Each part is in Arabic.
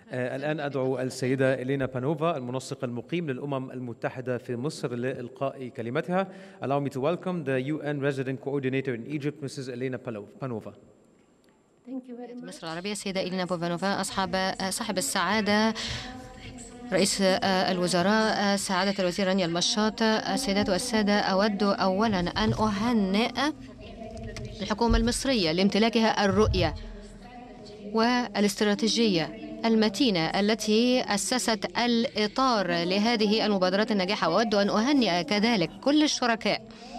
الآن أدعو السيدة إلينا بانوفا المنسق المقيم للأمم المتحدة في مصر لإلقاء كلمتها. Allow me to welcome the UN Resident Coordinator in Egypt, Mrs. Elena Panova. مصر العربية السيدة إلينا بانوفا صاحب السعادة رئيس الوزراء سعادة الوزير رانيا المشاط. السيدات والسادة، أود أولا أن أهنئ الحكومة المصرية لامتلاكها الرؤية والاستراتيجية المتينة التي أسست الإطار لهذه المبادرات الناجحة. وأود أن أهنئ كذلك كل الشركاء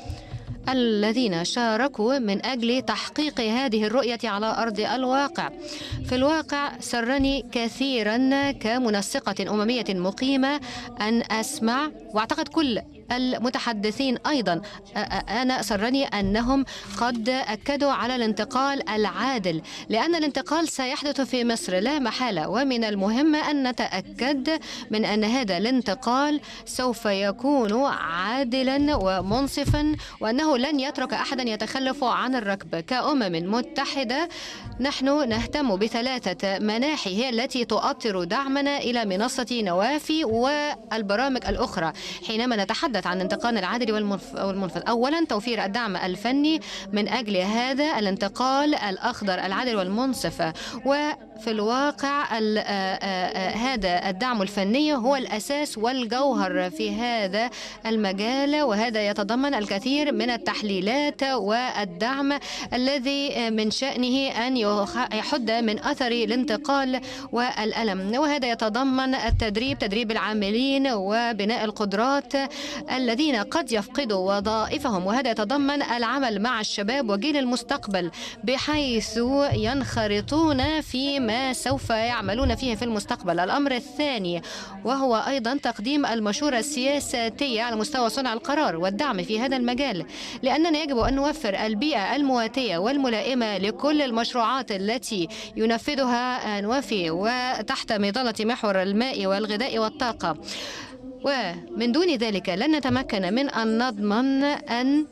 الذين شاركوا من أجل تحقيق هذه الرؤية على أرض الواقع. في الواقع سرني كثيرا كمنسقة أممية مقيمة أن أسمع، وأعتقد كل المتحدثين أيضا أنا سرني أنهم قد أكدوا على الانتقال العادل، لأن الانتقال سيحدث في مصر لا محالة، ومن المهم أن نتأكد من أن هذا الانتقال سوف يكون عادلا ومنصفا، وأنه لن يترك أحدا يتخلف عن الركب. كأمم متحدة نحن نهتم بثلاثة مناحي هي التي تؤطر دعمنا إلى منصة نوافي والبرامج الأخرى حينما نتحدث عن الانتقال العادل والمنفذ. أولا توفير الدعم الفني من أجل هذا الانتقال الأخضر العادل والمنصف، وفي الواقع هذا الدعم الفني هو الأساس والجوهر في هذا المجال، وهذا يتضمن الكثير من التحليلات والدعم الذي من شأنه أن يحد من أثر الانتقال والألم، وهذا يتضمن تدريب العاملين وبناء القدرات الذين قد يفقدوا وظائفهم، وهذا يتضمن العمل مع الشباب وجيل المستقبل بحيث ينخرطون فيما سوف يعملون فيه في المستقبل. الأمر الثاني وهو أيضا تقديم المشورة السياسية على مستوى صنع القرار والدعم في هذا المجال، لأننا يجب أن نوفر البيئة المواتية والملائمة لكل المشروعات التي ينفذها نوافي وتحت مظلة محور الماء والغذاء والطاقة. ومن دون ذلك لن نتمكن من أن نضمن أن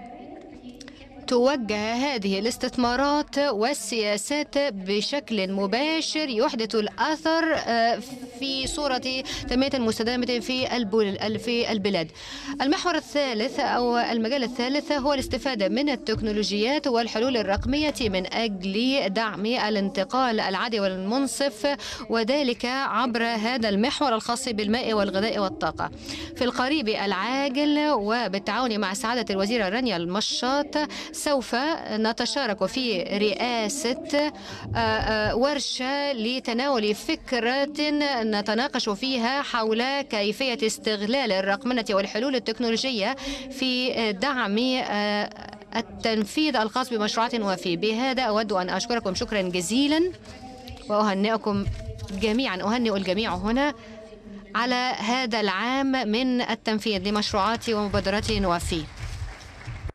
توجه هذه الاستثمارات والسياسات بشكل مباشر يحدث الأثر في صورة تنمية مستدامة في البلاد. المحور الثالث أو المجال الثالث هو الاستفادة من التكنولوجيات والحلول الرقمية من أجل دعم الانتقال العادل والمنصف، وذلك عبر هذا المحور الخاص بالماء والغذاء والطاقة. في القريب العاجل وبالتعاون مع سعادة الوزيرة رانيا المشاط سوف نتشارك في رئاسة ورشة لتناول فكرة نتناقش فيها حول كيفية استغلال الرقمنة والحلول التكنولوجية في دعم التنفيذ الخاص بمشروعات وافي. بهذا أود أن أشكركم شكرا جزيلا وأهنئكم جميعا، أهنئ الجميع هنا على هذا العام من التنفيذ لمشروعات ومبادرات وافي.